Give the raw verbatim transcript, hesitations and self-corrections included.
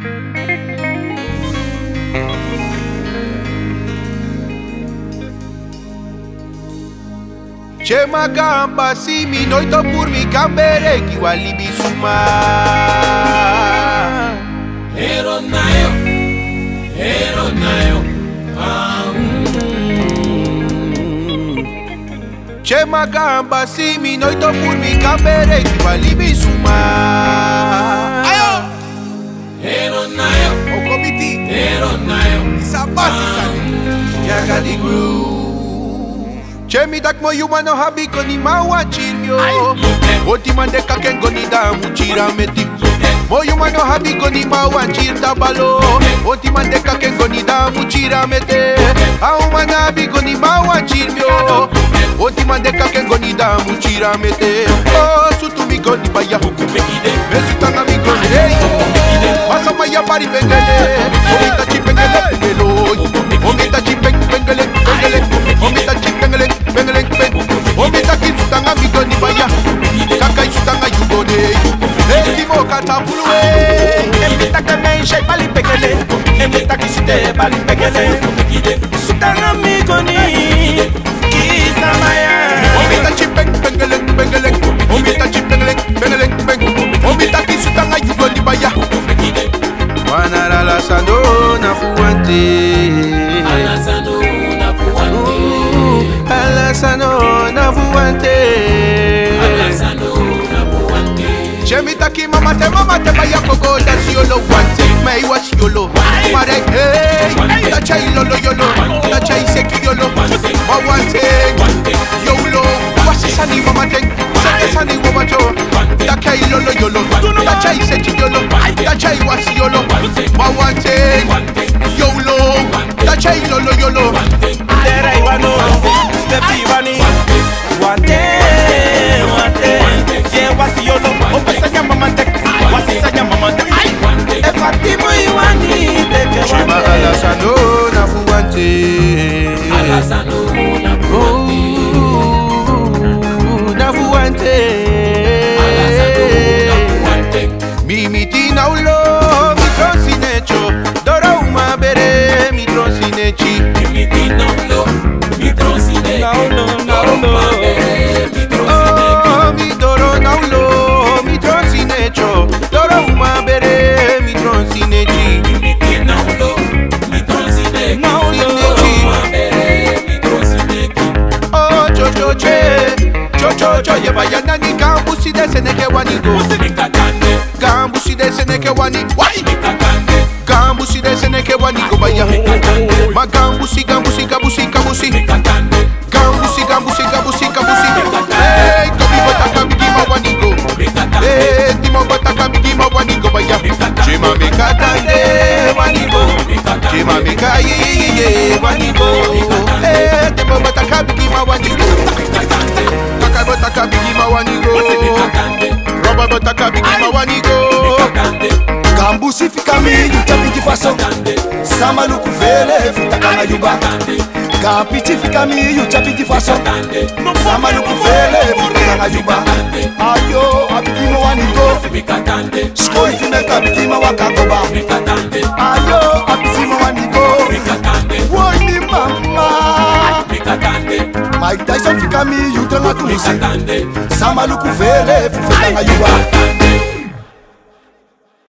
Che magamba si mi noito por mi cambere ki wali bisuma. Hero nayo, hero nayo. Che magamba si mi noito por mi cambere ki wali bisuma. Ayo, hero nayo. O committee, Hero nayo. isa basi sani. Yaga di groove. Che mi dak mo yumano habi koni mawa chirmyo. Oti mande kakengo ni da muchira meti. Mo yumano habi koni mawa chirta balo. Oti mande kakengo ni da muchira mete. Au manabi koni mawa chirmyo. Oti mande kakengo ni da muchira mete. Oh sutu mi koni baya. Mesutanga mi koni hey. Masa maya pari bengele. Omita chipengele bengelo. Omita chipeng bengele bengele. Omita chipengele bengele bengele. Omita kisutanga mi koni baya. Kaka isutanga yugone. Hey timo katapulwe. Emita kamenche bali bengele. Emita kisute bali bengele. Sutanga mi koni. Kisa maya. Omita chipeng bengele bengele. Omita chipengele bengele bengele. Omita kisutanga yugone baya. Wanara la sando na fuante. Alasano na fuante. Alasano na fuante. Alasano na fuante. Chemita ki mama te mama te baya koko da siolo wante. Mei wa siolo. Mare hey. Da chai lolo yolo. Da chai seki yolo. Ma wante. Yolo. Wasi sani mama te. Seki sani mama to. Da chai lolo yolo. Da chai seki yolo. Da chai wasi yolo. Ma wante. Yolo. Da chai lolo yolo. Dera iwano. Stepi iwani. Wante. Wante. Ye wasi yolo. Opesa nyama mante. Wasi sa nyama mante. E fatimu iwani. Chema alasano na fuante. Alasano na fuante. Na fuante. Alasano na fuante. Mi tina ulo mi tronsinecho. Dora uma bere mi tronsinechi. Mi tina ulo mi tronsinechi. No, no, no, no. Oh, mi doro na ulo mi tronsinecho. Dora uma bere mi tronsinechi. Mi tina ulo mi tronsinechi. No, no. Dora bere mi tronsinechi. Oh, cho cho che. Cho cho cho ye vaya nani gambusi de seneke wanigo. Mikakande. Gambusi de seneke wani. Wai. Mikakande. Gambusi de seneke wanigo vaya. Ma gambusi gambusi gambusi gambusi. Mikakande. Gambusi gambusi gambusi gambusi. Hey, kobi bata kabigi ma wanigo. Hey, timo bata kabigi ma wanigo vaya. Chema mikatande wanigo. Chema mikaye wanigo. Hey, timo bata kabigi ma wanigo. Kaka bata kabigi ma wanigo. Roba bata kabigi ma wanigo. Gambusi fika mi yutabiti faso. Samaluku vele futakanga yuba. Kapiti fika mi yutabiti faso. Samaluku vele futakanga yuba. Ayo abitimo wanigo. Skoi fime kabitimo wakagoba. Ayo abitimo wanigo. Woni mama. Mike Tyson fika mi yutanga tumusi. Samaluku vele futakanga yuba.